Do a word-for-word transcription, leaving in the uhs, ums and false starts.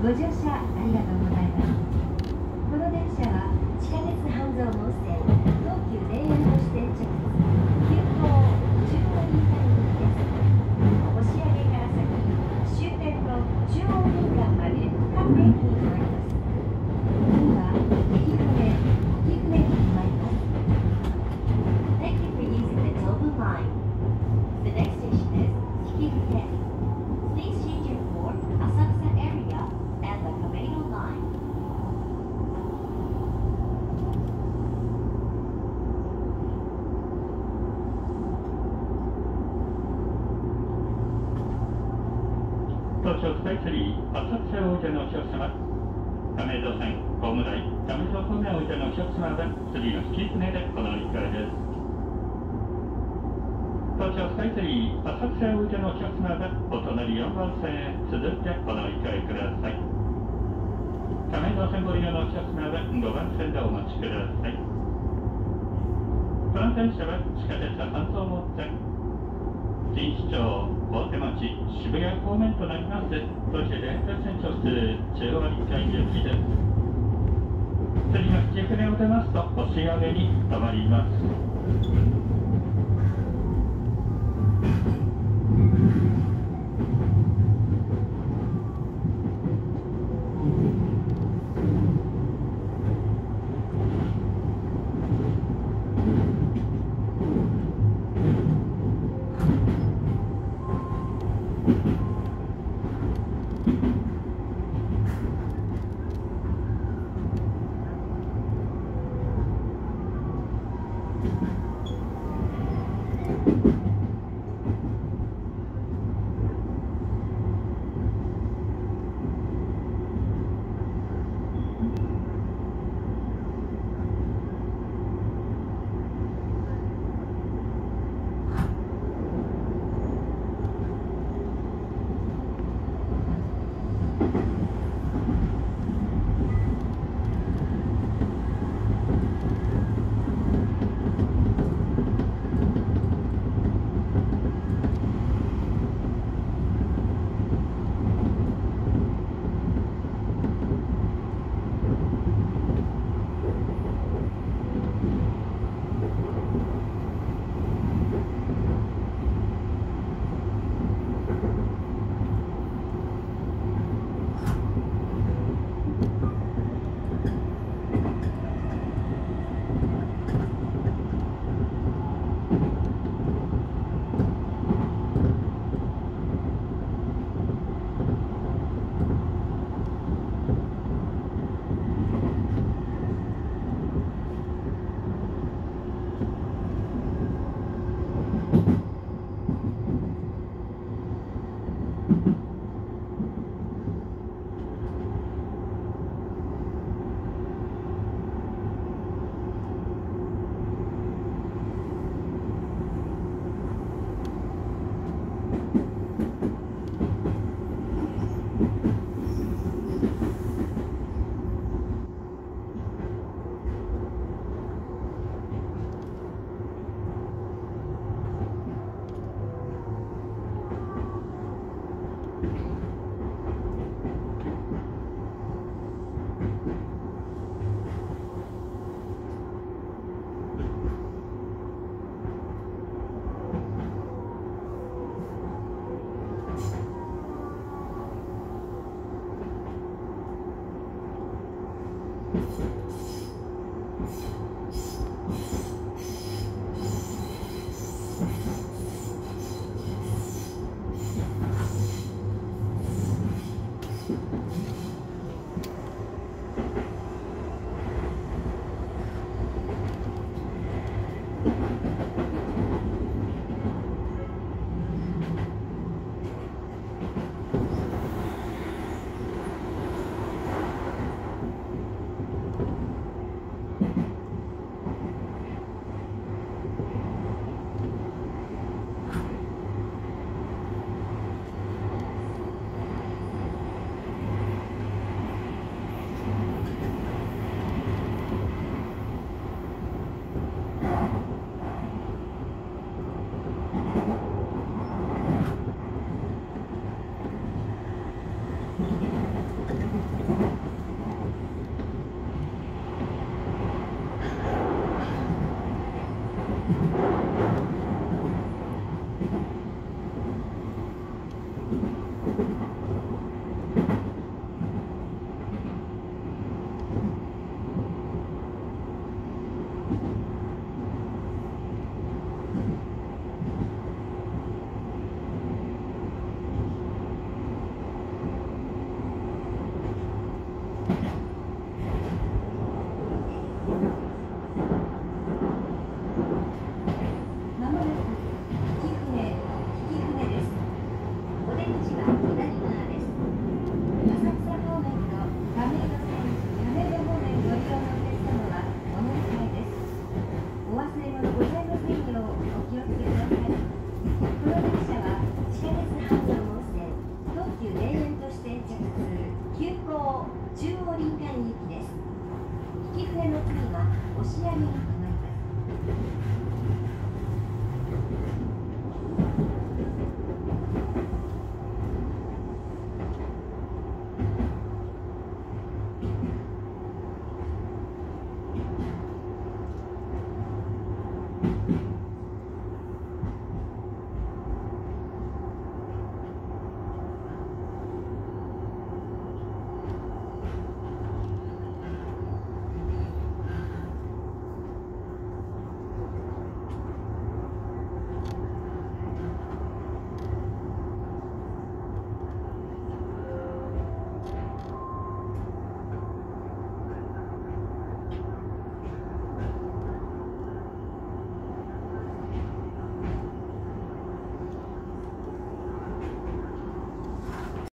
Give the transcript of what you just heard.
ご乗車ありがとうございます。この電車は地下鉄半蔵門線東急田園都市線直通急行中央インター行きです。押上から先終点の中央林間まで各駅に停まります。次は駅船沖船駅に参ります。 Thank you for using the Tobu line. The next station is Kikifune. Please change your for Asakusa area and the Kameido line. 東京スカイツリー浅草王者のお客様、亀戸線小村井亀戸方面王者のお客様は次の引き船でお乗り換えです。東京スカイツリー浅草王者のお客様はお隣よんばん線へ続いてお乗り換えください。亀戸線ご利用のお客様はごばん線でお待ちください。この電車は地下鉄半蔵門線錦糸町大手町渋谷方面となります東急電鉄線直通中央立海行きです。次の引き船を出ますと押上に停まります。 you